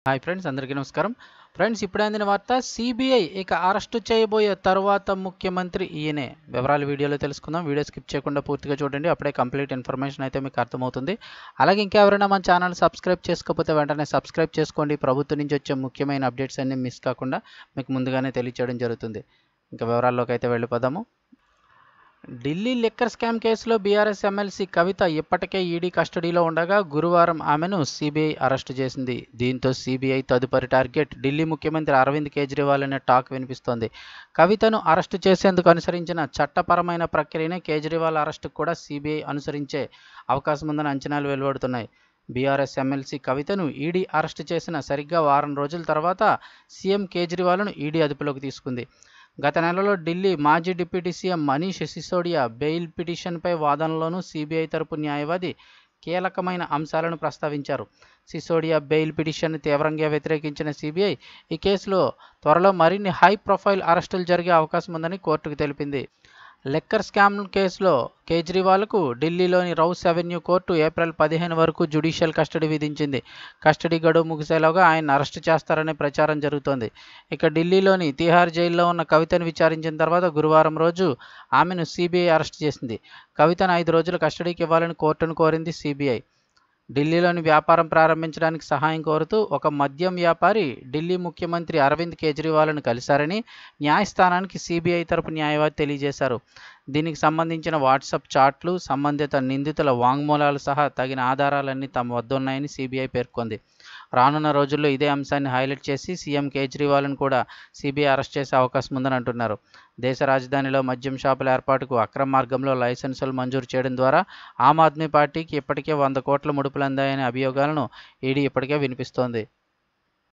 Hi friends, అందరికీ నమస్కారం. Friends, ఇప్పుడే అందిన వార్త. సిబిఐ ఇక అరెస్టు చేయబోయే తరువాత ముఖ్యమంత్రి ఈయనే. వివరాలు వీడియోలో తెలుసుకుందాం. వీడియో స్కిప్ చేయకుండా పూర్తిగా చూడండి. అప్పుడే కంప్లీట్ ఇన్ఫర్మేషన్ అయితే మీకు అర్థమవుతుంది. అలాగే ఇంకెవరైనా మన ఛానల్ సబ్స్క్రైబ్ చేసుకోకపోతే వెంటనే సబ్స్క్రైబ్ చేసుకోండి. ప్రభుత్వం నుంచి వచ్చే ముఖ్యమైన అప్డేట్స్ అన్ని మిస్ కాకుండా మీకు ముందుగానే తెలియచేయడం జరుగుతుంది. ఇంకా వివరాల్లోకి అయితే వెళ్ళిపోదాము. ఢిల్లీ లిక్కర్ స్కామ్ కేసులో బీఆర్ఎస్ ఎమ్మెల్సీ కవిత ఇప్పటికే ఈడీ కస్టడీలో ఉండగా గురువారం ఆమెను సిబిఐ అరెస్టు చేసింది. దీంతో సిబిఐ తదుపరి టార్గెట్ ఢిల్లీ ముఖ్యమంత్రి అరవింద్ కేజ్రీవాల్ అనే టాక్ వినిపిస్తోంది. కవితను అరెస్టు చేసేందుకు అనుసరించిన చట్టపరమైన ప్రక్రియనే కేజ్రీవాల్ అరెస్టుకు కూడా సిబిఐ అనుసరించే అవకాశం ఉందని అంచనాలు వెలువడుతున్నాయి. బీఆర్ఎస్ ఎమ్మెల్సీ కవితను ఈడీ అరెస్టు చేసిన సరిగ్గా వారం రోజుల తర్వాత సీఎం కేజ్రీవాల్ను ఈడీ అదుపులోకి తీసుకుంది. గత నెలలో ఢిల్లీ మాజీ deputy CM Manish Sisodia bail పిటిషన్పై వాదనలోనూ సిబిఐ తరపు న్యాయవాది కీలకమైన అంశాలను ప్రస్తావించారు. సిసోడియా బెయిల్ పిటిషన్ను తీవ్రంగా వ్యతిరేకించిన సిబిఐ ఈ కేసులో త్వరలో మరిన్ని హై ప్రొఫైల్ అరెస్టులు జరిగే అవకాశం ఉందని కోర్టుకు తెలిపింది. లిక్కర్ స్కామ్ కేసులో కేజ్రీవాల్కు ఢిల్లీలోని రౌస్ అవెన్యూ కోర్టు ఏప్రిల్ 15 వరకు జ్యుడిషియల్ కస్టడీ విధించింది. కస్టడీ గడువు ముగిసేలోగా ఆయన అరెస్టు చేస్తారనే ప్రచారం జరుగుతోంది. ఇక ఢిల్లీలోని తిహార్ జైల్లో ఉన్న కవితను విచారించిన తర్వాత గురువారం రోజు ఆమెను సిబిఐ అరెస్టు చేసింది. కవితను 5 రోజుల కస్టడీకి ఇవ్వాలని కోర్టును కోరింది సిబిఐ. ఢిల్లీలోని వ్యాపారం ప్రారంభించడానికి సహాయం కోరుతూ ఒక మద్యం వ్యాపారి ఢిల్లీ ముఖ్యమంత్రి అరవింద్ కేజ్రీవాల్ను కలిశారని న్యాయస్థానానికి సిబిఐ తరపు న్యాయవాది తెలియజేశారు. దీనికి సంబంధించిన వాట్సాప్ చాట్లు, సంబంధిత నిందితుల వాంగ్మూలాలు సహా తగిన ఆధారాలన్నీ తమ వద్ద ఉన్నాయని సిబిఐ పేర్కొంది. రానున్న రోజుల్లో ఇదే అంశాన్ని హైలైట్ చేసి సీఎం కేజ్రీవాల్ను కూడా సిబిఐ అరెస్ట్ చేసే అవకాశం ఉందని అంటున్నారు. దేశ రాజధానిలో మద్యం షాపుల ఏర్పాటుకు అక్రమ మార్గంలో లైసెన్సులు మంజూరు చేయడం ద్వారా ఆమ్ ఆద్మీ పార్టీకి ఇప్పటికే 100 కోట్ల ముడుపులు అందాయనే అభియోగాలను ఈడీ ఇప్పటికే వినిపిస్తోంది.